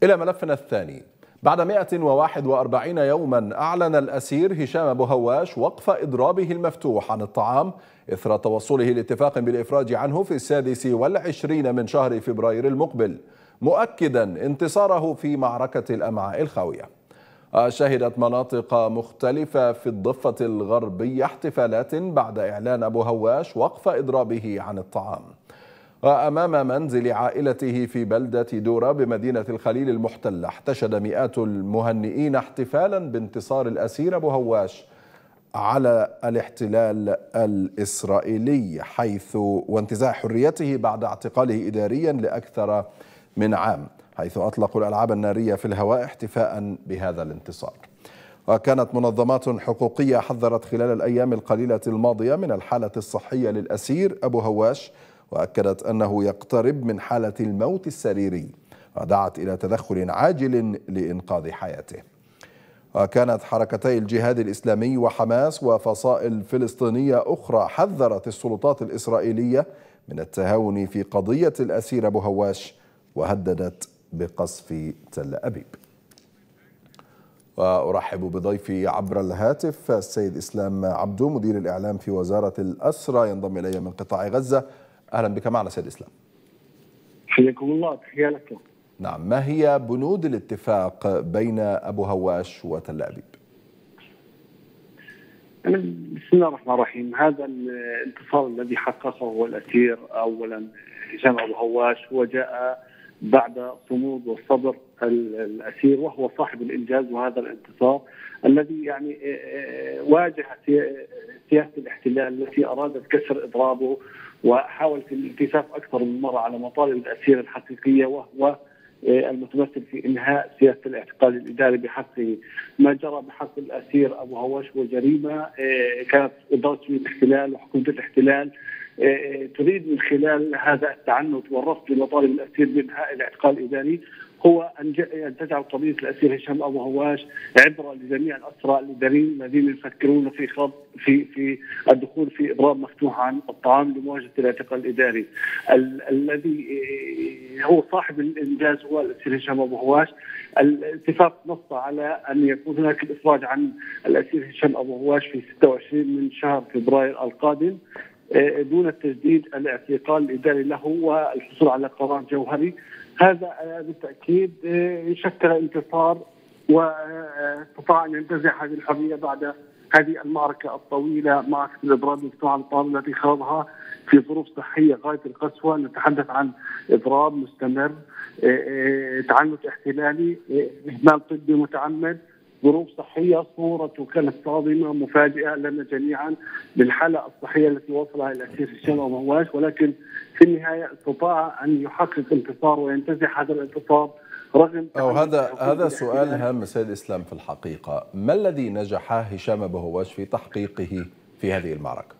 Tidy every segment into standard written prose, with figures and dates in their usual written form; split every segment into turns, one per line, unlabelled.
إلى ملفنا الثاني. بعد 141 يوما أعلن الأسير هشام أبو هواش وقف إضرابه المفتوح عن الطعام إثر توصله لاتفاق بالإفراج عنه في 26 من شهر فبراير المقبل، مؤكدا انتصاره في معركة الأمعاء الخاوية. شهدت مناطق مختلفة في الضفة الغربية احتفالات بعد إعلان أبو هواش وقف إضرابه عن الطعام. وأمام منزل عائلته في بلدة دورة بمدينة الخليل المحتلة احتشد مئات المهنئين احتفالا بانتصار الأسير أبو هواش على الاحتلال الإسرائيلي وانتزاع حريته بعد اعتقاله إداريا لأكثر من عام، حيث أطلقوا الألعاب النارية في الهواء احتفاء بهذا الانتصار. وكانت منظمات حقوقية حذرت خلال الأيام القليلة الماضية من الحالة الصحية للأسير أبو هواش، وأكدت أنه يقترب من حالة الموت السريري، ودعت إلى تدخل عاجل لإنقاذ حياته. وكانت حركتي الجهاد الإسلامي وحماس وفصائل فلسطينية أخرى حذرت السلطات الإسرائيلية من التهاون في قضية الأسير أبو هواش، وهددت بقصف تل أبيب. وأرحب بضيفي عبر الهاتف السيد إسلام عبدو، مدير الإعلام في وزارة الأسرى، ينضم إلي من قطاع غزة. أهلا بك معنا سيد إسلام.
حياكم الله، تحية لكم.
نعم، ما هي بنود الاتفاق بين أبو هواش وتل أبيب؟
بسم الله الرحمن الرحيم. هذا الانتصار الذي حققه الأسير أولا هشام أبو هواش وجاء بعد صمود والصبر الأسير، وهو صاحب الإنجاز وهذا الانتصار الذي يعني واجه سياسة الاحتلال التي أرادت كسر إضرابه، وحاولت الالتفاف أكثر من مرة على مطالب الأسير الحقيقية، وهو المتمثل في إنهاء سياسة الاعتقال الإداري بحقه. ما جرى بحق الأسير أبو هواش هو جريمة كانت إدارة الاحتلال وحكومة الاحتلال تريد من خلال هذا التعنت والرفض لمطالب الأسير بإنهاء الاعتقال الإداري هو أن تجعل قضية الأسير هشام أبو هواش عبرة لجميع الأسرى الإداريين الذين يفكرون في الدخول في إضراب مفتوح عن الطعام لمواجهة الاعتقال الإداري. الذي هو صاحب الإنجاز هو الأسير هشام أبو هواش. الاتفاق نص على أن يكون هناك الإفراج عن الأسير هشام أبو هواش في 26 من شهر فبراير القادم دون التجديد الاعتقال الإداري له والحصول على قرار جوهري. هذا بالتأكيد يشكل انتصار، واستطاع أن ينتزع هذه الحرية بعد هذه المعركة الطويلة، معركة الإضراب المفتوح عن الطعام التي خاضها في ظروف صحية غاية القسوة. نتحدث عن إضراب مستمر، تعنت احتلالي، إهمال طبي متعمد، ظروف صحية صورته كانت صادمة مفاجئة لنا جميعا بالحالة الصحية التي وصلها الأسير هشام أبو هواش، ولكن في النهاية استطاع أن يحقق انتصار وينتزع هذا الانتصار رغم
هذا سؤال هام سيد إسلام. في الحقيقة ما الذي نجح هشام أبو هواش في تحقيقه في هذه المعركة؟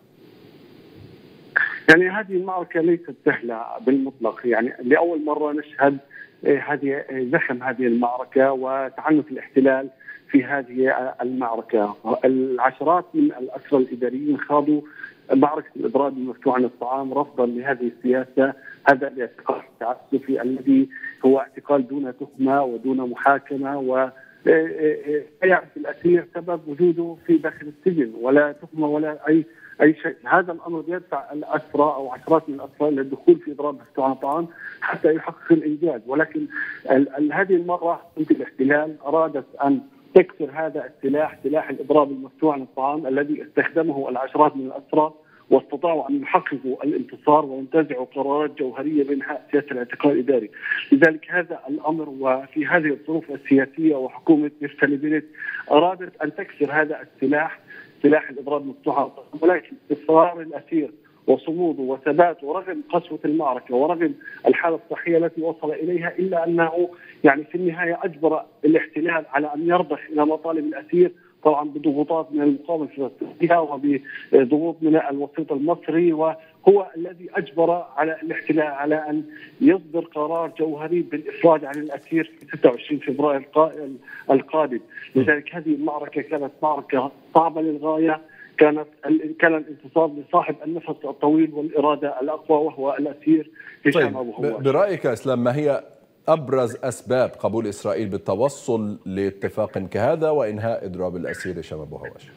يعني هذه المعركة ليست سهلة بالمطلق، يعني لأول مرة نشهد زخم هذه المعركة وتعنت الاحتلال في هذه المعركة. العشرات من الأسرى الإداريين خاضوا معركة الإضراب المفتوح عن الطعام رفضا لهذه السياسة، هذا الاعتقال التعسفي الذي هو اعتقال دون تهمة ودون محاكمة، ويعرف الأسير سبب وجوده في داخل السجن ولا تهمة ولا أي شيء. هذا الأمر يدفع الأسرى أو عشرات من الأسرى إلى الدخول في إضراب مفتوح عن الطعام حتى يحقق الإنجاز. ولكن هذه المرة الاحتلال أرادت أن تكسر هذا السلاح، سلاح الإضراب المفتوح عن الطعام الذي استخدمه العشرات من الأسرى، واستطاعوا أن يحققوا الانتصار وينتزعوا قرارات جوهرية بإنهاء سياسة الاعتقال الإداري. لذلك هذا الأمر وفي هذه الظروف السياسية وحكومة نفتالي بنت أرادت أن تكسر هذا السلاح، سلاح الإضراب المفتوح عن الطعام، ولكن إصرار الأسير وصموده وثباته رغم قسوة المعركة ورغم الحالة الصحية التي وصل إليها، إلا أنه يعني في النهاية أجبر الاحتلال على أن يرضخ إلى مطالب الأسير، طبعا بضغوطات من المقاومة الفلسطينية وبضغوط من الوسيط المصري، وهو الذي أجبر على الاحتلال على أن يصدر قرار جوهري بالإفراج عن الأسير في 26 فبراير القادم. لذلك هذه المعركة كانت معركة صعبة للغاية، كان الانتصار لصاحب النفس الطويل والإرادة الأقوى وهو الأسير هشام أبو هواش.
برأيك إسلام، ما هي أبرز أسباب قبول إسرائيل بالتوصل لاتفاق كهذا وإنهاء إضراب الأسير هشام أبو هواش؟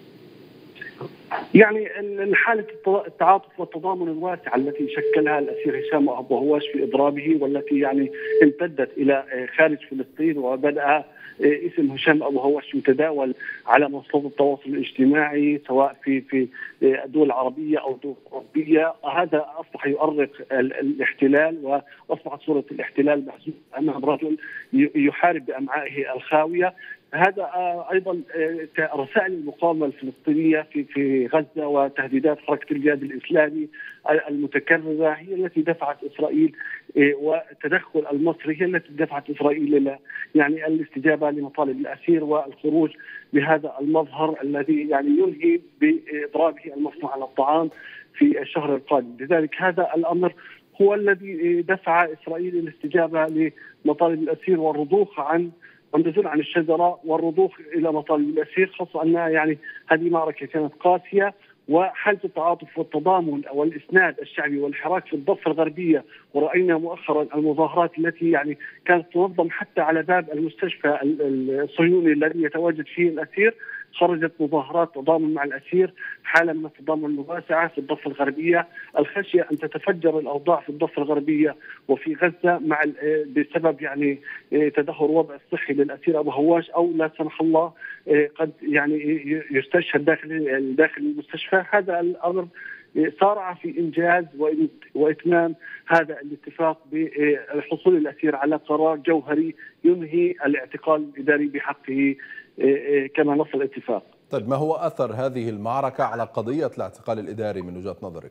يعني حالة التعاطف والتضامن الواسعة التي شكلها الأسير هشام أبو هواش في إضرابه، والتي يعني امتدت إلى خارج فلسطين، وبدأ اسم هشام أبو هواش يتداول على منصات التواصل الاجتماعي سواء في الدول العربية أو الدول الأوروبية. هذا أصبح يؤرق الاحتلال، وأصبحت صورة الاحتلال محسوسة أمام رجل يحارب بأمعائه الخاوية. هذا ايضا رسائل المقاومه الفلسطينيه في غزه وتهديدات حركه الجهاد الاسلامي المتكرره هي التي دفعت اسرائيل، وتدخل المصري هي التي دفعت اسرائيل الى يعني الاستجابه لمطالب الاسير والخروج بهذا المظهر الذي يعني ينهي باضرابه المصنوع على الطعام في الشهر القادم. لذلك هذا الامر هو الذي دفع اسرائيل الاستجابه لمطالب الاسير والرضوخ عن النزول عن الشجره والرضوخ الى مطالب الاسير، خاصه ان يعني هذه معركه كانت قاسيه، وحاله التعاطف والتضامن والاسناد الشعبي والحراك في الضفه الغربيه. وراينا مؤخرا المظاهرات التي يعني كانت تنظم حتى على باب المستشفى الصهيوني الذي يتواجد فيه الاسير، خرجت مظاهرات تضامن مع الاسير، حاله من التضامن الواسعه في الضفه الغربيه، الخشيه ان تتفجر الاوضاع في الضفه الغربيه وفي غزه مع بسبب يعني تدهور الوضع الصحي للاسير ابو هواش، او لا سمح الله قد يعني يستشهد داخل المستشفى. هذا الامر سارع في انجاز واتمام هذا الاتفاق بحصول الاسير على قرار جوهري ينهي الاعتقال الاداري بحقه كما نص الاتفاق.
طيب، ما هو اثر هذه المعركه على قضيه الاعتقال الاداري من وجهه نظرك؟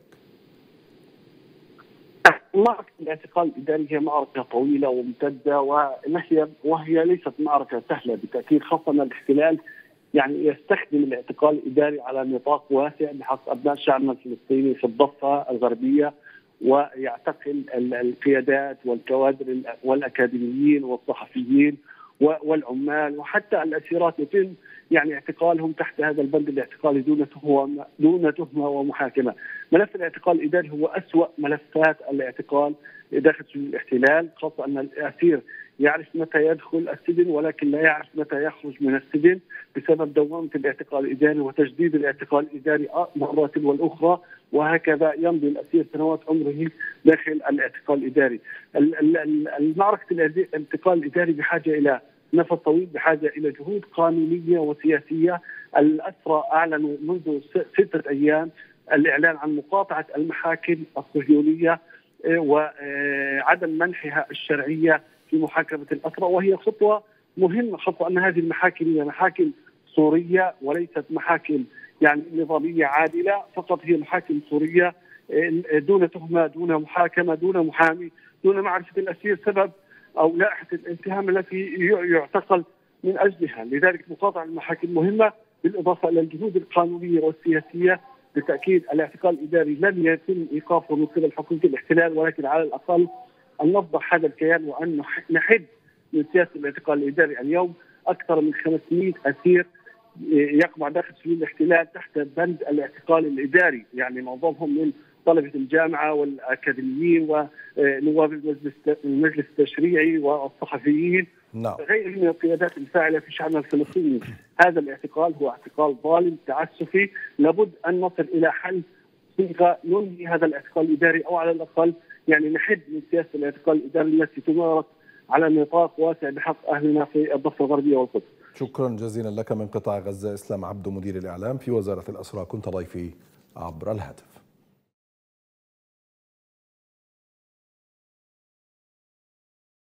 معركة الاعتقال الإداري هي معركة طويلة وممتدة، وهي ليست معركة سهلة بالتأكيد، خاصة أن الاحتلال يعني يستخدم الاعتقال الإداري على نطاق واسع بحق أبناء شعبنا الفلسطيني في الضفة الغربية، ويعتقل القيادات والكوادر والأكاديميين والصحفيين والعمال وحتى الأسيرات، يتم يعني اعتقالهم تحت هذا البند الاعتقالي دون تهمة ومحاكمة. ملف الاعتقال الإداري هو أسوأ ملفات الاعتقال داخل سجون الاحتلال، خاصة أن الأسير يعرف متى يدخل السجن ولكن لا يعرف متى يخرج من السجن بسبب دوامة الاعتقال الإداري وتجديد الاعتقال الإداري مرة تلو الأخرى، وهكذا يمضي الأسير سنوات عمره داخل الاعتقال الإداري. المعركة الاعتقال الإداري بحاجة إلى نفس طويل، بحاجة إلى جهود قانونية وسياسية. الأسرى أعلنوا منذ 6 أيام الإعلان عن مقاطعة المحاكم الصهيونية وعدم منحها الشرعية في محاكمة الأسرى، وهي خطوة مهمة، خاصة أن هذه المحاكم هي محاكم سورية وليست محاكم يعني نظامية عادلة، فقط هي محاكم سورية دون تهمة، دون محاكمة، دون محامي، دون معرفة الأسير سبب أو لائحة الاتهام التي يعتقل من أجلها. لذلك مقاطعة المحاكم مهمة، بالإضافة إلى الجهود القانونية والسياسية. بالتأكيد الاعتقال الإداري لم يتم إيقافه من قبل حكومة الاحتلال، ولكن على الأقل أن نفضح هذا الكيان وأن نحد من سياسة الاعتقال الإداري. اليوم أكثر من 500 أسير يقع داخل سجون الاحتلال تحت بند الاعتقال الإداري، يعني معظمهم من طلبة الجامعة والأكاديميين ونواب المجلس التشريعي والصحفيين، غير من القيادات الفاعلة في شعبنا الفلسطيني. هذا الاعتقال هو اعتقال ظالم تعسفي، لابد أن نصل إلى حل صيغة ينهي هذا الاعتقال الإداري، أو على الأقل يعني نحد من سياسة الاعتقال الإداري التي تمارس على نطاق واسع بحق أهلنا في الضفة الغربية والقدس.
شكرا جزيلا لك من قطاع غزة. إسلام عبدو، مدير الإعلام في وزارة الأسرى، كنت ضيفي عبر الهاتف.